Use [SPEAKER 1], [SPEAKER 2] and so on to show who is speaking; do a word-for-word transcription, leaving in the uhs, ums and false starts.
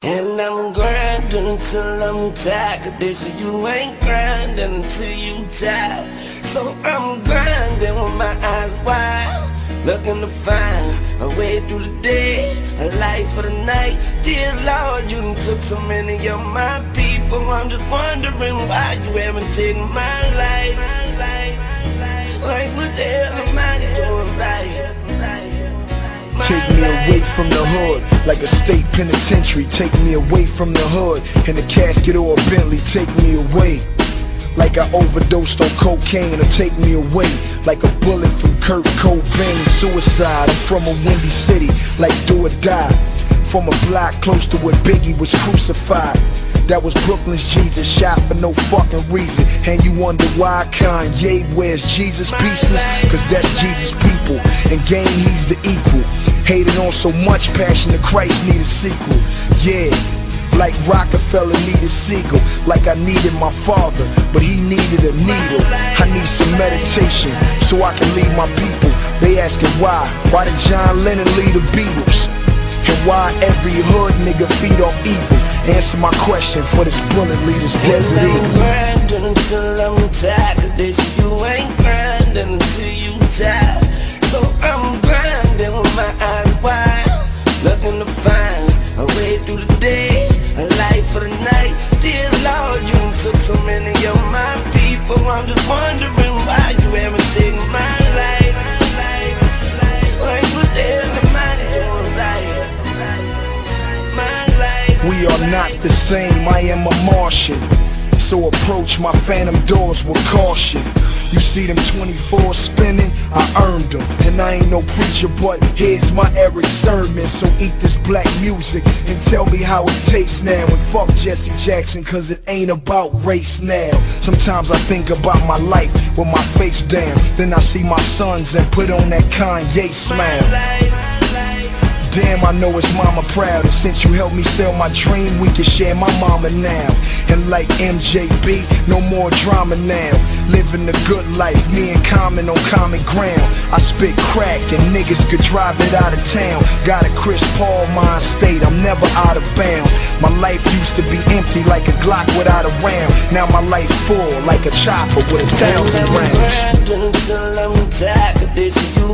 [SPEAKER 1] And I'm grinding till I'm tired, 'cause you ain't grinding until you tired. So I'm grinding with my eyes wide, looking to find a way through the day, a light for the night. Dear Lord, you done took so many of my people. I'm just wondering why you haven't taken my life. Like what the hell am I doing right?
[SPEAKER 2] Take me away from the hood, like a state penitentiary. Take me away from the hood, in a casket or a Bentley. Take me away, like I overdosed on cocaine. Or take me away, like a bullet from Kurt Cobain. Suicide, I'm from a windy city, like do or die. From a block close to where Biggie was crucified. That was Brooklyn's Jesus, shot for no fucking reason. And you wonder why Kanye wears Jesus pieces? Cause that's Jesus' people, and game he's the equal. Hated on so much, Passion of Christ need a sequel. Yeah, like Rockefeller needed Siegel. Like I needed my father, but he needed a needle. I need some meditation, so I can lead my people. They asking why, why did John Lennon lead the Beatles? And why every hood nigga feed off evil? Answer my question for this bullet leader's Desert Eagle.
[SPEAKER 1] I'm grinding until I'm tired, 'cause you ain't grinding until you tired. So I'm grinding with my eyes wide, looking to find a way through the day, a light for the night. Dear Lord, you took so many of my people. I'm just wondering why you haven't taken my life. Like what the hell am I doing right?
[SPEAKER 2] We are not the same, I am a Martian. So approach my phantom doors with caution. You see them twenty-four spinning, I earned them. And I ain't no preacher, but here's my Eric sermon. So eat this black music and tell me how it tastes now. And fuck Jesse Jackson, cause it ain't about race now. Sometimes I think about my life with my face down. Then I see my sons and put on that Kanye smile. Damn, I know it's mama proud. And since you helped me sell my dream, we can share my mama now. And like M J B, no more drama now. Living the good life, me and Common on common ground. I spit crack and niggas could drive it out of town. Got a Chris Paul mind state, I'm never out of bounds. My life used to be empty like a Glock without a round. Now my life full like a chopper with a thousand rounds.
[SPEAKER 1] I'm grinding till I'm tired, 'cause you